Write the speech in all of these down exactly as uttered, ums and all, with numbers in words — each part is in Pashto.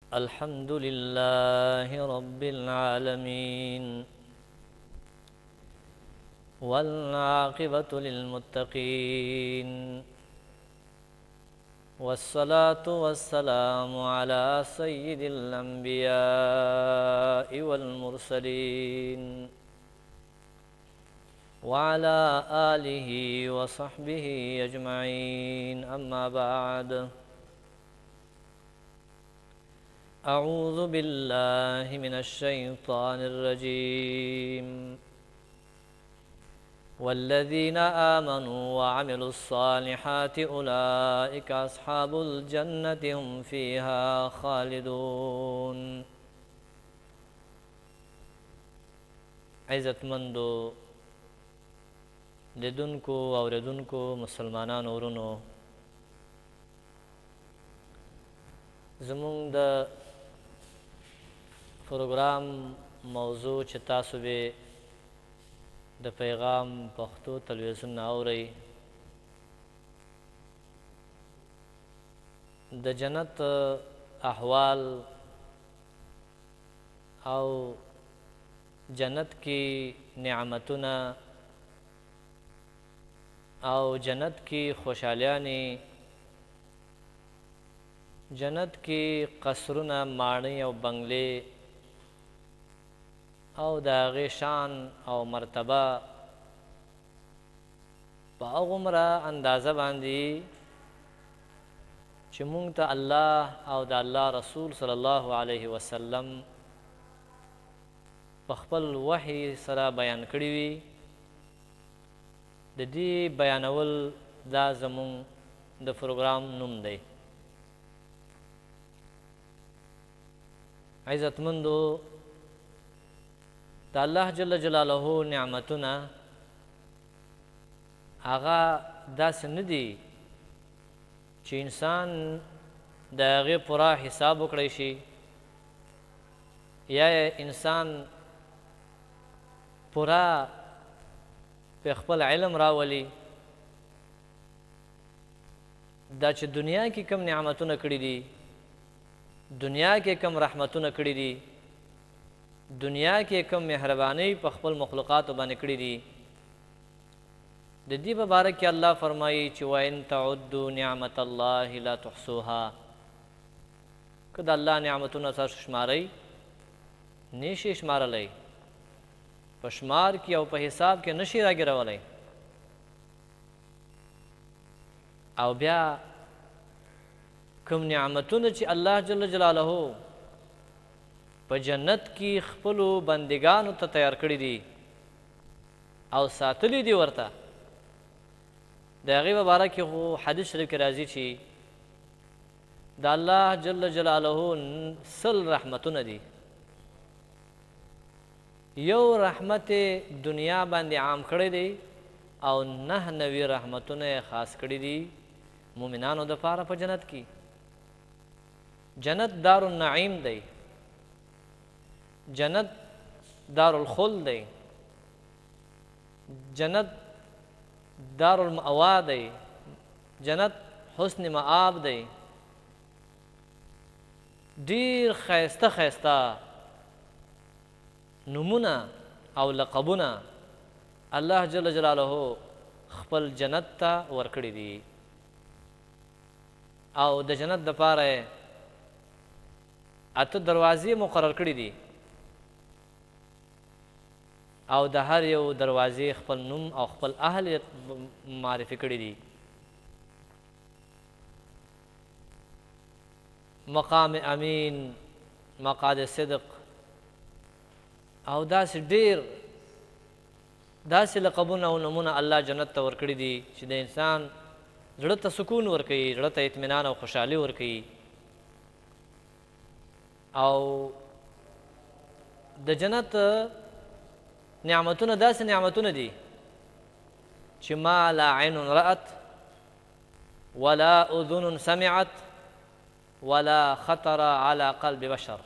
الحمد لله رب العالمين والعاقبة للمتقين والصلاة والسلام على سيد الأنبياء والمرسلين وعلى آله وصحبه أجمعين. أما بعد، أعوذ بالله من الشيطان الرجيم. والذين آمنوا وعملوا الصالحات أولئك أصحاب الجنة هم فيها خالدون. عزت مندو لیدونکو اوریدونکو مسلمانانو ورونو، زمونږ د پروګرام موضوع چې تاسو به د پیغام پښتو تلویزیون نه اورئ، د جنت احوال او جنت کی نعمتونه او جنت کی خوشحالیانی، جنت کی قصرونه، ماڼۍ او بنگلې او د هغې شان او مرتبه په هغومره اندازه باندې چې مونږ ته الله او د الله رسول صلی الله علیه وسلم په خپل وحی سره بیان کړي وي. د دې بیانول دا زمونږ د پروګرام نوم دی. عزتمندو، د الله جل جلاله نعمتونه هغه داسې نه دي چې انسان د هغې پوره حساب وکړی شي یا انسان پوره په خپل علم راولي. دا چې دنیا کې کم نعمتونه کړي دي، دنیا کې کم رحمتونه کړي دي، دنیا کې کم مهرباني په خپل مخلوقاتو باندې کړي دي، د دې په باره کې الله فرمایي چې وَإِن تَعُدُّوا نِعْمَةَ اللَّهِ لَا تُحْصُوهَا. که د الله نعمتونه تاسو شمارئ، نشئ شمارلی، په شمار کې او په حساب کې نشئ راګرولی. او بیا کوم نعمتونه چې الله جل جلاله په جنت کې خپلو بندګانو ته تیار کړي دي او ساتلی دي ورته، د هغې په باره کې خو حدیث شریف کې راځي چې د الله جل جلاله سل رحمتونه دي. یو رحمت دنیا باندې عام کړی دی او نه نوي رحمتونه یې خاص کړي دي مؤمنانو دپاره په جنت کې. جنت دار النعیم دی، جنت دار الخلد دی، جنت دار المأوا دی، جنت حسن مآب دی. ډیر ښایسته ښایسته نمونه او لقبونه الله جل جلاله خپل جنت ته ورکړي دي او د جنت دپاره اته دروازې مقرر کړي دي او د هر یو دروازې خپل نوم او خپل اهل معرفي کړي دي. مقام امین، مقعد صدق او داسې ډیر داسې لقبونه او نومونه الله جنت ته ورکړي دي چې د انسان زړه ته سکون ورکوي، زړه ته اطمینان او خوشحالي ورکوي. او د جنت نعمتونه داسې نعمتونه دي چې ما لا عین رأت ولا اذن سمعت ولا خطر على قلب بشر.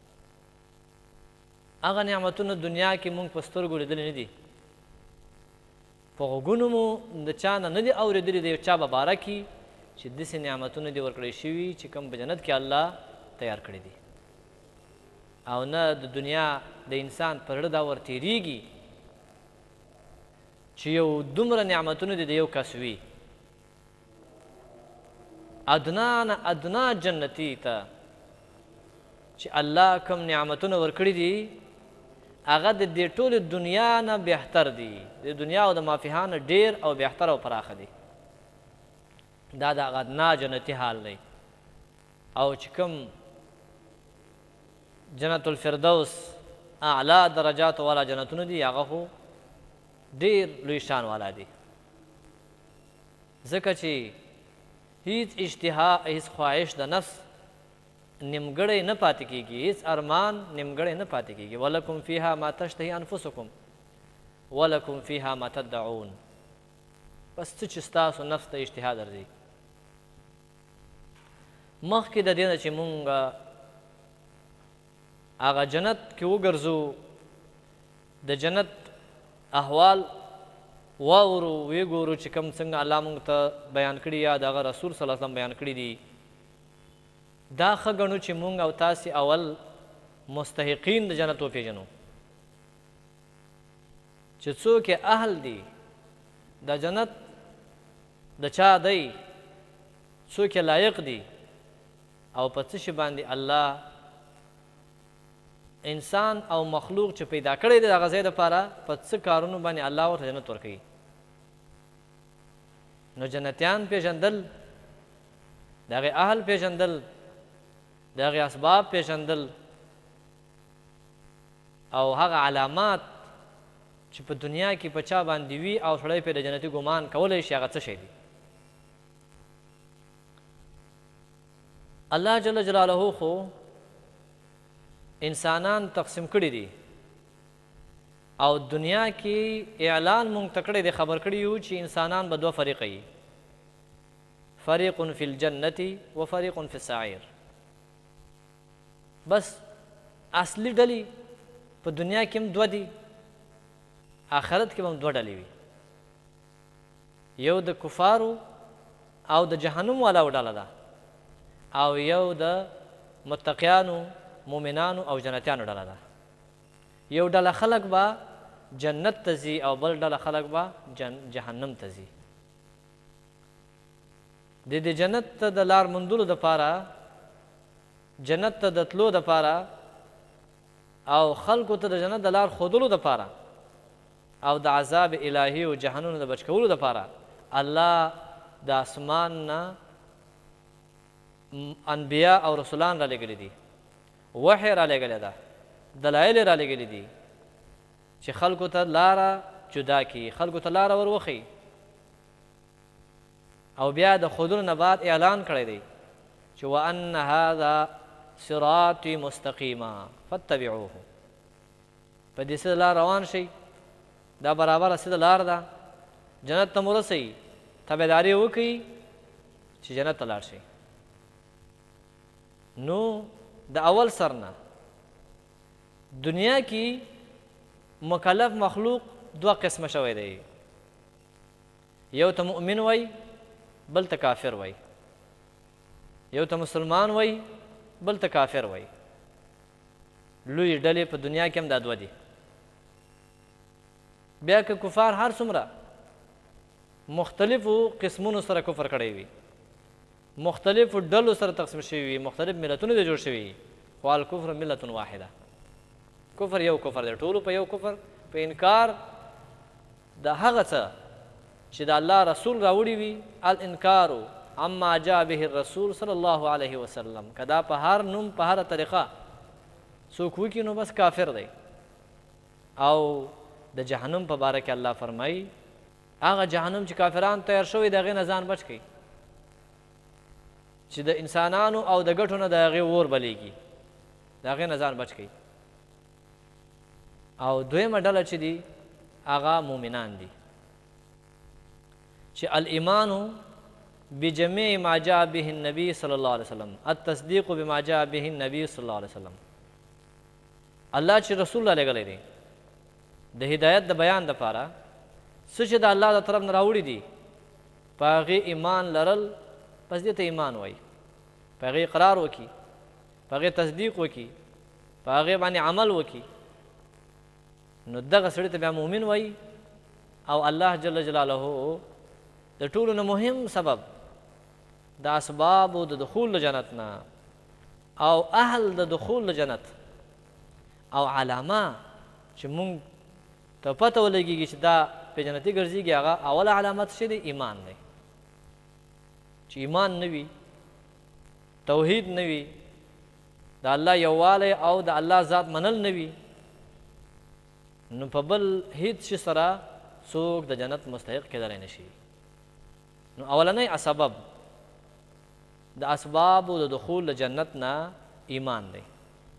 هغه نعمتونه دنیا کې مونږ په سترګو لیدلي نه دي، په غوږونو مو د چا نه نه دي اورېدلي د یو چا په باره کې چې داسې نعمتونه دې ورکړی شوي چې کوم په جنت کې الله تیار کړي دي. او نه د دنیا د انسان پر زړه دا ورتېرېږي چې یو دومره نعمتونه دي د یو کس وي ادنا نه ادنا جنتي ته چې الله کوم نعمتونه ورکړي دي هغه د دې ټولې دنیا نه بهتر دي د دنیا او د مافیها نه ډېر او بهتر او پراخه دي دا د هغه ادنا جنتي حال دی او چې کوم جنت الفردوس اعلی درجات والا جنتونه دي هغه خو ډېر لوی شان والا دي ځکه چې هیڅ اشتها هیڅ خواهش د نفس نیمګړی نه پاتې کېږي هیڅ ارمان نیمګړی نه پاتې کېږي ولکم فیها ما تشتهي انفسکم ولکم فیها ما تدعون بس څه چې ستاسو نفس ته اشتها درځي مخکې د دې نه چې مونږ هغه جنت کې وګرځو د جنت احوال واورو وی ګورو چې کوم څنګه الله مونږ ته بیان کړي یا د هغه رسول صلی الله علیه وسلم بیان کړي دي دا ښه ګڼو چې مونږ او تاسې اول مستحقین د جنت وپېژنو چې څوک یې اهل دي د جنت د چا دی څوک یې لایق دي او په څه شي باندې الله انسان او مخلوق چې پیدا کړی دی د هغه ځای دپاره په څه کارونو باندې الله ورته جنت ورکوي نو جنتیان پېژندل د هغې اهل پېژندل د هغې اسباب پېژندل او هغه علامات چې په دنیا کې په چا باندې وي او سړی پرې د جنتي ګمان کولی شي هغه څه شی دي الله جل جلاله خو انسانان تقسیم کړي دي او دنیا کې اعلان مونږ ته کړی دی خبر کړي یو چې انسانان به دوه فریقه وي فریق فی الجنة و فریق فی السعیر بس اصلي ډلې په دنیا کې هم دوه دي آخرت کې به هم دوه ډلې وي یو د کفارو او د جهنم والاو ډله ده او یو د متقیانو مؤمنانو او جنتیانو ډله ده یو ډله خلک به جنت ته ځي او بل ډله خلک به جهنم ته ځي د دې جنت ته د لار موندلو دپاره جنت ته د تلو دپاره او خلکو ته د جنت د لار ښودلو دپاره او د عذاب الهي او جهنم د بچ کولو دپاره الله د اسمان نه انبیا او رسولان را لېږلي دي وحی را لېږلې ده دلایل را لېږلي دي چې خلکو ته لاره جدا کړي خلکو ته لاره ور وښیي او بیا د ښودلو نه بعد اعلان کړی دی چې وان هذا صراطي مستقیما فاتبعوه په دې سیده لار روان شئ دا برابره سیده لار ده جنت ته مو رسئ تابعداري وکړئ چې جنت ته لاړ شئ نو د اول سر نه دنیا کې مکلف مخلوق دوه قسمه شوی دی یو ته مؤمن وای بل ته کافر وای یو ته مسلمان وای بل ته کافر وای لوی ډلې په دنیا کې هم دا دوه دي بیا که کفار هر څومره مختلفو قسمونو سره کفر کړی وي مختلفو ډلو سره تقسیم شوي وي مختلف ملتونه دي جوړ شوي خو الکفر ملت واحده کفر یو کفر دی ټولو په یو کفر په انکار د هغه څه چې د الله رسول راوړي وي الانکارو اما جاء به الرسول صلی الله علیه وسلم که دا په هر نوم په هره طریقه څوک وکړي نو بس کافر دی او د جهنم په باره کې الله فرمایي هغه جهنم چې کافران تیار شوی د هغې نه ځان بچ کړي چې د انسانانو او د ګټو نه د هغې اور بلیږي د هغې نه ځان بچ کړي او دویمه ډله چې دي هغه مؤمنان دي چې الایمان بجميع ما جاء به النبي صلی الله علیه وسلم التصدیق بما جاء به النبي صلی الله علیه وسلم الله چې رسول الله لېږلی دی د هدایت د بیان دپاره څه چې د الله د طرف نه راوړي دي په هغې ایمان لرل پس دې ته ایمان وایي په هغې اقرار وکړي په هغې تصدیق وکړي په هغې باندې عمل وکړي نو دغه سړي ته بیا مؤمن وایي او الله جل جلاله د ټولو نه مهم سبب د اسبابو د دخول د جنت نه او اهل د دخول د جنت او علامه چې مونږ ته پته ولګېږي چې دا په جنتي ګرځېږي هغه اوله علامت څه دی ایمان دی چې ایمان نه وي توحید نه وي د الله یووالی او د الله ذات منل نه وي نو په بل هیڅ شي سره څوک د جنت مستحق کېدلی نه شي نو اولنی سبب د اسبابو د دخول د جنت نه ایمان دی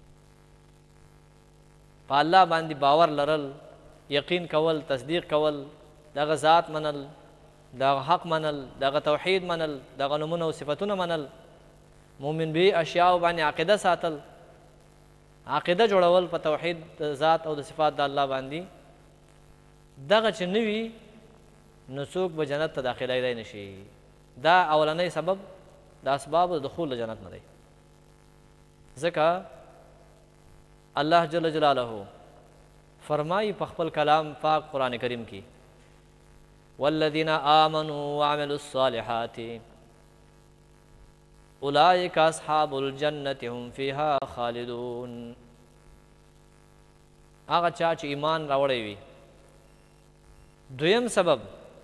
په الله باندې باور لرل یقین کول تصدیق کول دغه ذات منل دغه حق منل دغه توحید منل دغه نومونه او صفتونه منل مؤمن به اشیاء باندې عقیده ساتل عقیده جوړول په توحید د ذات او د صفات د الله باندې دغه چې نه وي نو څوک به جنت ته داخلیدی نه شي دا اولنی سبب د اسباب د دخول د جنت نه دی ځکه الله جل جلاله فرمایي په خپل کلام پاک قرآن کریم کې والذین آمنوا وعملوا الصالحات اولئک اصحاب الجنة هم فیها خالدون هغه چا چې ایمان راوړی وي دویم سبب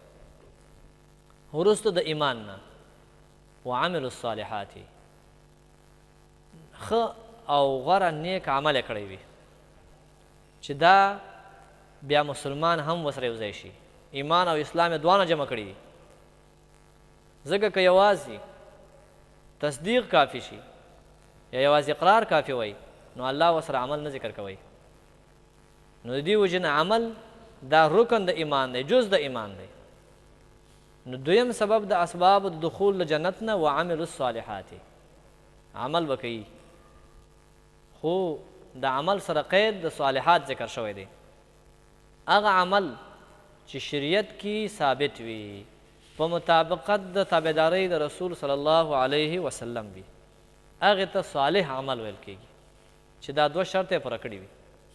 وروسته د ایمان نه وعملوا الصالحات ښه او غوره نیک عمل یې کړی وي چې دا بیا مسلمان هم ورسره یو ځای شي ایمان او اسلام یې دواړه جمع کړي دي ځکه که یوازې تصدیق کافي شي یا یوازې اقرار کافي وای نو الله ورسره عمل نه ذکر کوي نو د دې وجې نه عمل دا رکن د ایمان دی جز د ایمان دی نو دویم سبب د اسباب د دخول د جنت نه وعملوا الصالحات عمل به کوي خو د عمل سره قید د صالحات ذکر شوی دی هغه عمل چې شریعت کې ثابت وي په مطابقت د تابعدارۍ د رسول صلی الله علیه وسلم وي هغې ته صالح عمل ویل کېږي چې دا دوه شرط یې پوره کړي وي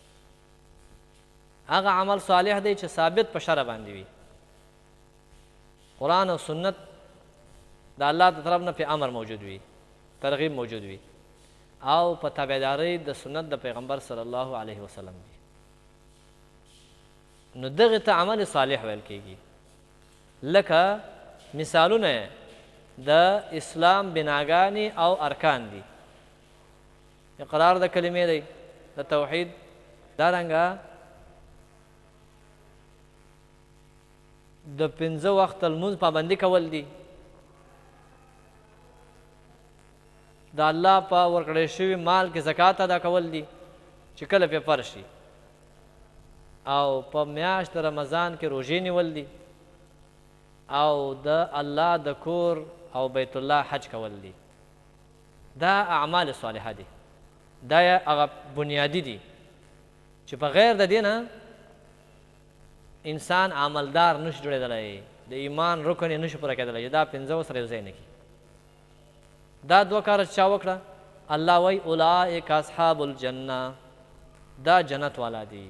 هغه عمل صالح دی چې ثابت په شرع باندې وي قرآن او سنت د الله د طرف نه پې امر موجود وي ترغیب موجود وي او په تابعدارۍ د سنت د پیغمبر صلی الله علیه وسلم وي نو دغې ته عمل صالح ویل کېږي لکه مثالونه د اسلام بناګانې او ارکان دي اقرار د کلمې دی د توحید دارنګه د پنځه وخت لمونځ پابندي کول دي د الله په ورکړی شوي مال کې زکات ادا کول دي چې کله پې فرض شي او په میاشت رمضان کې روژې نیول دي او د الله د کور او بیت الله حج کول دي دا اعمال صالحه دي دا هغه بنیادي دي چې په غیر د دې نه انسان عملدار نشي جوړېدلی د ایمان رکن یې نشي پوره کېدلی چې دا پنځه ورسره یو ځای نه کړي دا دوه کاره چا وکړه الله وایي اولئک اصحاب الجنه دا جنت والا دي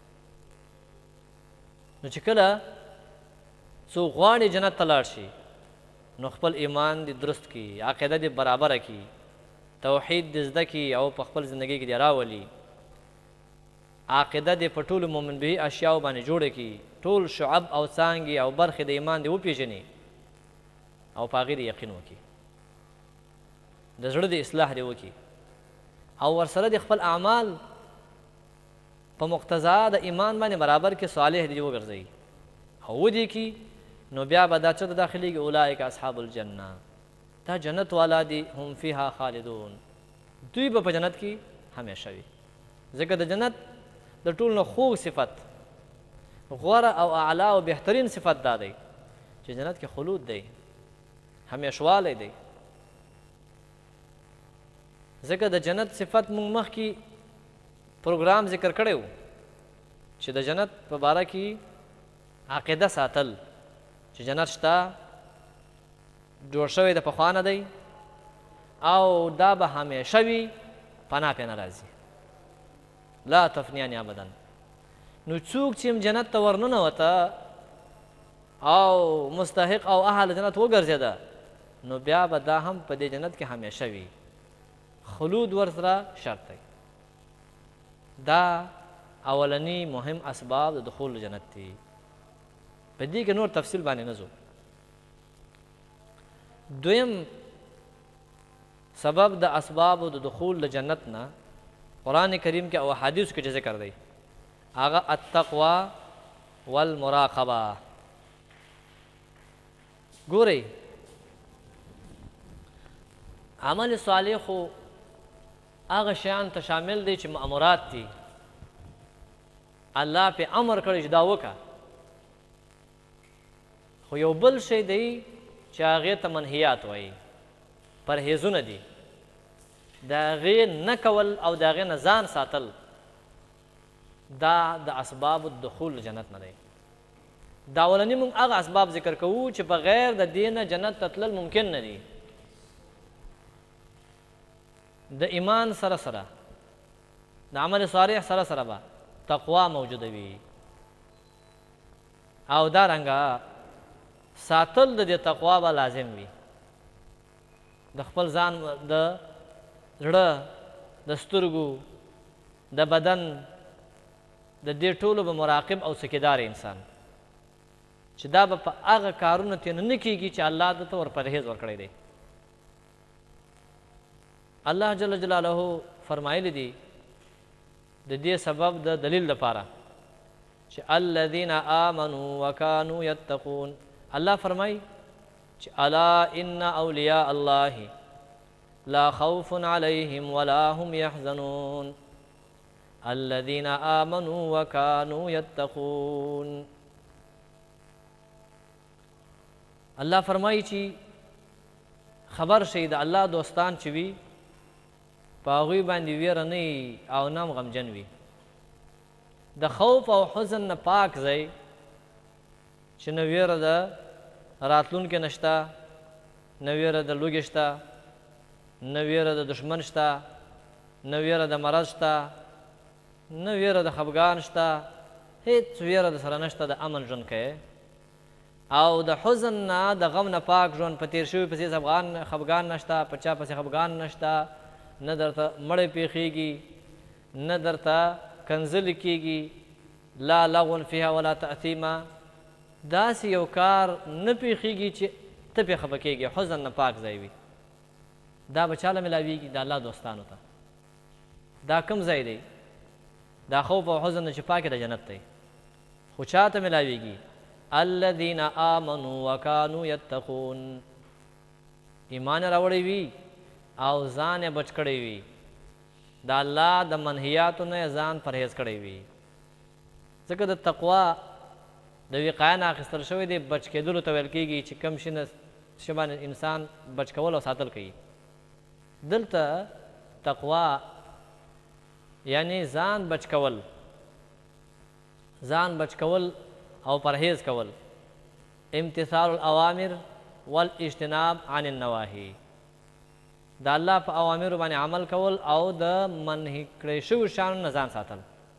نو چې کله څوک غواړي جنت ته لاړ شي نو خپل ایمان دې درست کړي عقیده دې برابره کړي توحید دې زده کړي او په خپل زندګۍ کې دې راولي عقیده دې په ټولو مؤمن به اشیاو باندې جوړه کړي ټول شعب او څانګې او برخې د ایمان دې وپېژني او په هغې دې یقین وکړي د زړه د اصلاح دې وکړي او ورسره د خپل اعمال په مقتضا د ایمان باندې برابر کې صالح دې وګرځوي او ودې کړي نو بیا به دا څه ته داخلېږي اولئک اصحاب الجنه دا جنت والا دي هم فیها خالدون دوی به په جنت کې همیشه وي ځکه د جنت د ټول نه خوږ صفت غوره او اعلی او بهترین صفت دا دی چې جنت کې خلود دی همیشوالی دی ځکه د جنت صفت موږ مخکې پروګرام ذکر کړی و چې د جنت په باره کې عقیده ساتل چې جنت شته جوړ شوی د پخوا نه دی او دا به همیشه وي پناه پې نه راځي لا تفنیان ابدا. نو څوک چې جنت ته ورننوته او مستحق او اهل جنت وګرځېده نو بیا به دا هم په دې جنت کې همیشه وي، خلود ورسره شرط دی. دا اولنی مهم اسباب د دخول جنت دي. په دې کې نور تفصیل باندې نه ځو. دویم سبب د اسباب د دخول د جنت نه قرآن کریم کې او احادیث کې ذکر دی، هغه التقوا والمراقبه. ګورئ عمل صالح خو هغه شیان ته شامل دی چې مأمورات دي، الله په امر کړی چې دا وکړه. خو یو بل شی دی چې هغې ته منهیات وایي، پرهیزونه دي، د هغې نه کول او د هغې نه ځان ساتل دا د اسباب الدخول جنت نه دی. دا اولني موږ هغه اسباب ذکر کوو چې بغیر د دې نه جنت ته تلل ممکن نه دي. د ایمان سره سره د عمل صالح سره سره به تقوا موجوده وي او دارنګه ساتل د دې تقوا به لازم وي. د خپل ځان د زړه د سترګو د بدن د دې ټولو به مراقب او سکیدار انسان چې دا به په هغه کارونو تېنه نه کېږي چې الله دته ور پرهیز ورکړی دی. الله جل جلاله فرمایلی دی د دې سبب د دلیل لپاره چې الذین آمنوا وکانوا یتقون. الله فرمای چې الا ان اولیاء الله لا خوف علیهم ولا هم یحزنون الذین آمنوا وکانوا یتقون. الله فرمای چې خبر شي د الله دوستان چې وي په هغوی باندې ویره نه او نه هم غمجن وي. د خوف او حزن نه پاک ځای چې نه ویره د راتلونکي نشته، نه ویره د لوږې شته، نه ویره د دشمن شته، نه ویره د مرض شته، نه ویره د خفګان شته، هېڅ ویره د سره نشته. د امن ژوند کوې او د حزن نه د غم نه پاک ژوند. په تېر شوي پسې افغان خفګان نشته، په چا پسې خفګان نشته، نه درته مړی پیښیږي، نه درته کنځلې کېږي. لا لغون فیها ولا تأثیمه. داسې یو کار نه پیښیږي چې ته پې خفه کېږي. حزن نه پاک ځای وي. دا به چاله میلاویږي؟ د الله دوستانو ته. دا کوم ځای دی؟ دا خوف او حزن نه چې پاک د جنت دی. خو چا ته میلاویږي؟ الذین آمنوا وکانوا یتقون. ایمان راوړی وي او ځان یې بچ کړی وي، د الله د منهیاتو نه یې ځان پرهیز کړی وي. ځکه د تقوا د وقایه نه اخیستل شوی دی، بچ کېدلو ته ویل کېږي چې کوم شي نه شي باندې انسان بچ کول او ساتل کوي. دلته تقوا یعنی ځان بچ کول، ځان بچ کول او پرهیز کول. امتثال الاوامر والاجتناب عن النواهی. د الله په اوامرو باندې عمل کول او د منهي کړی شویو شیانو نه ځان ساتل.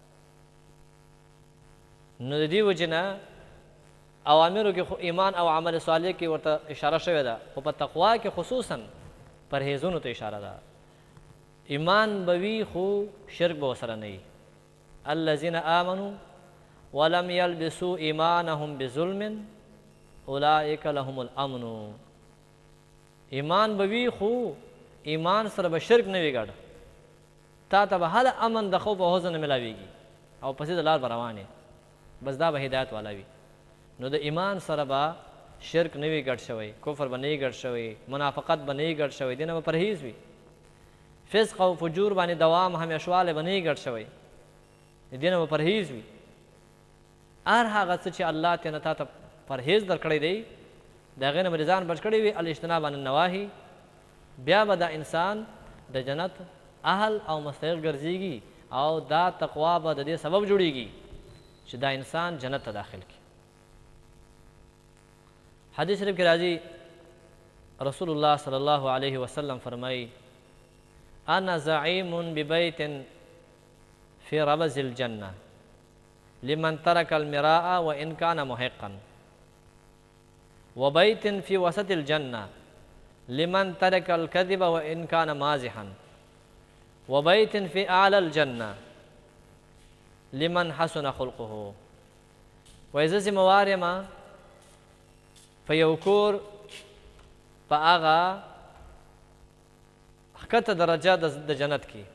نو د دې وجې نه اوامرو کې خو ایمان او عمل صالح کې ورته اشاره شوې ده، خو په تقوا کې خصوصا پرهیزونو ته اشاره ده. ایمان به وي خو شرک به ورسره نه وي. الذین آمنوا ولم یلبسوا ایمانهم بظلم اولئک لهم الامن. ایمان به وي خو ایمان سره به شرک نه وي ګډ. تا ته به هله امن د خوف او حزن نه میلاویږي او پسې د لار به روان یې، بس دا به هدایت والا وي. نو د ایمان سره به شرک نه وي ګډ شوی، کفر به نه وي ګډ شوی، منافقت به نه وي ګډ شوی، دې نه به پرهیز وي. فسق او فجور باندې دوام همیشوالی به نه وي ګډ شوی، دې نه به پرهیز وي. هر هغه څه چې الله تېنه تا ته پرهیز در کړی دی د هغې نه به ځان بچ کړی وي. الاجتناب عن النواهي. بیا به دا انسان د جنت اهل او مستحق ګرځېږي او دا تقوا به د دې سبب جوړیږي چې دا انسان جنت ته داخل کړي. حدیث شریف کې راځي رسول الله صلی الله علیه وسلم فرمایي انا زعیم ببیت في ربز الجنة لمن ترك المراء وإن كان محقا وبيت في وسط الجنة لمن ترك الكذب وإن كان مازحا وبيت في أعلى الجنة لمن حسن خلقه. وإذا زموار ما فيوكور فآغا حکته درجه د جنت کې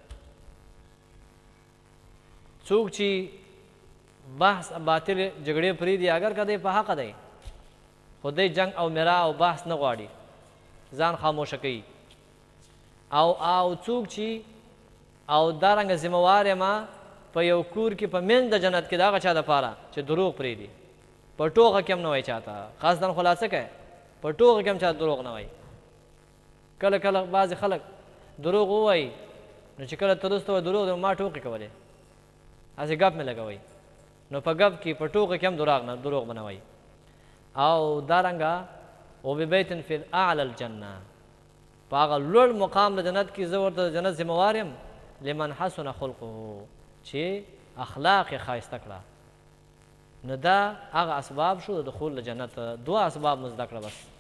څوک چې بحث باطل جګړې پرېږدي اگر که دی په حقه دی خو دی جنګ او مرا او بحث نه غواړي ځان خاموشه کوي او او څوک چې او دارنګه ذمهوار یم په یو کور کې په منځ د جنت کې د هغه چا دپاره چې دروغ پرېږدي په ټوغه کې هم نه وایي چاته خاصدن خلاصه کوي په ټوغه کې هم چاته دروغ نه وایي. کله کله بعضې خلک دروغ ووایي نو چې کله ته وروسته وایي دروغ دی ما ټوکې کولې هسې ګپ مې لګوئ نو په ګپ کې په ټوکه کې هم دروغ نه دروغ به نه وایي. او دارنګه وببیت فی الاعلی الجنه په هغه لوړ مقام د جنت کې زه ورته د جنت ذمهوار یم لمن حسن خلقه چې اخلاق یې ښایسته کړه. نو دا هغه اسباب شو د دخول د جنت دوه اسباب مو زده کړه بس.